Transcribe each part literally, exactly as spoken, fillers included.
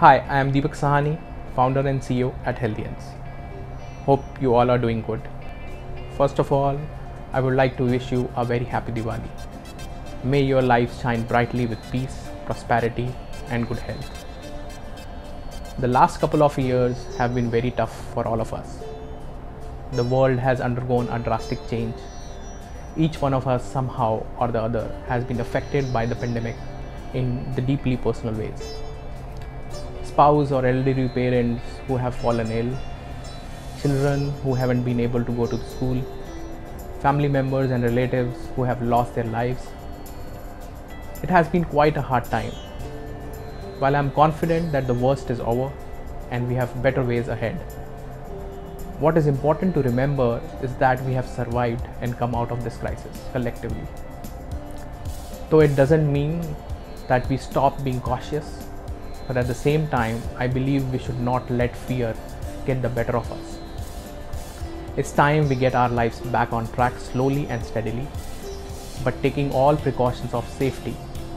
Hi, I am Deepak Sahani, founder and C E O at Healthians. Hope you all are doing good. First of all, I would like to wish you a very happy Diwali. May your life shine brightly with peace, prosperity, and good health. The last couple of years have been very tough for all of us. The world has undergone a drastic change. Each one of us somehow or the other has been affected by the pandemic in the deeply personal ways. Spouse or elderly parents who have fallen ill, children who haven't been able to go to school, family members and relatives who have lost their lives. It has been quite a hard time. While I'm confident that the worst is over and we have better ways ahead, what is important to remember is that we have survived and come out of this crisis collectively. Though it doesn't mean that we stop being cautious, but at the same time, I believe we should not let fear get the better of us. It's time we get our lives back on track slowly and steadily, but taking all precautions of safety.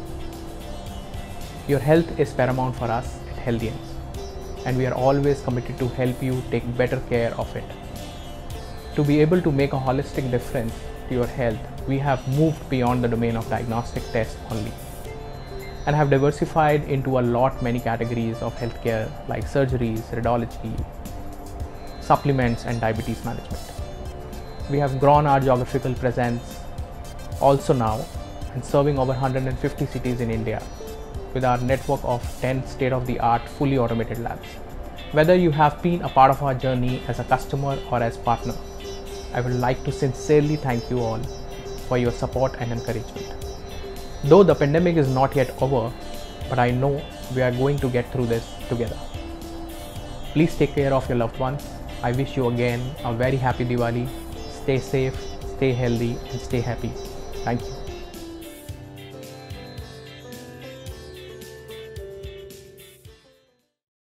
Your health is paramount for us at Healthians, and we are always committed to help you take better care of it. To be able to make a holistic difference to your health, we have moved beyond the domain of diagnostic tests only, and have diversified into a lot many categories of healthcare like surgeries, radiology, supplements and diabetes management. We have grown our geographical presence also now and serving over one hundred fifty cities in India with our network of ten state-of-the-art fully automated labs. Whether you have been a part of our journey as a customer or as partner, I would like to sincerely thank you all for your support and encouragement. Though the pandemic is not yet over, but I know we are going to get through this together. Please take care of your loved ones. I wish you again a very happy Diwali. Stay safe, stay healthy, and stay happy. Thank you.